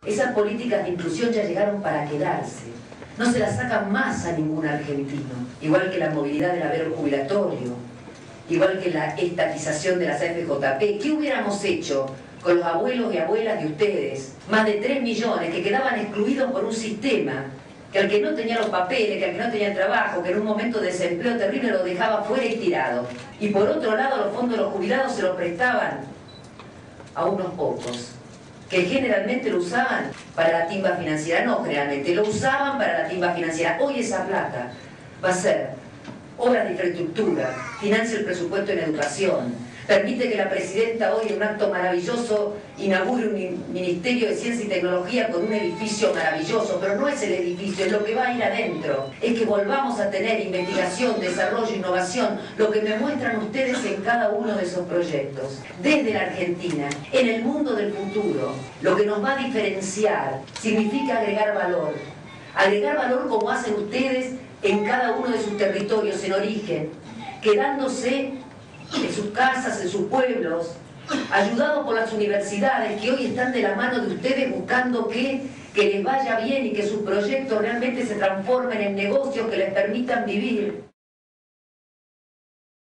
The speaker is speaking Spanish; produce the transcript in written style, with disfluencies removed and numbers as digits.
Esas políticas de inclusión ya llegaron para quedarse. No se las sacan más a ningún argentino. Igual que la movilidad del haber jubilatorio, igual que la estatización de las AFJP. ¿Qué hubiéramos hecho con los abuelos y abuelas de ustedes? Más de 3 millones que quedaban excluidos por un sistema que al que no tenía los papeles, que al que no tenía el trabajo, que en un momento de desempleo terrible lo dejaba fuera y tirado. Y por otro lado, los fondos de los jubilados se los prestaban a unos pocos, que generalmente lo usaban para la timba financiera. No, generalmente, lo usaban para la timba financiera. Hoy esa plata va a ser obras de infraestructura, financia el presupuesto en educación, permite que la presidenta hoy en un acto maravilloso inaugure un ministerio de ciencia y tecnología con un edificio maravilloso, pero no es el edificio, es lo que va a ir adentro, es que volvamos a tener investigación, desarrollo, innovación, lo que me muestran ustedes en cada uno de esos proyectos. Desde la Argentina, en el mundo del futuro, lo que nos va a diferenciar significa agregar valor como hacen ustedes en cada uno de sus territorios en origen, quedándose en sus casas, en sus pueblos, ayudados por las universidades que hoy están de la mano de ustedes buscando que les vaya bien y que sus proyectos realmente se transformen en negocios que les permitan vivir.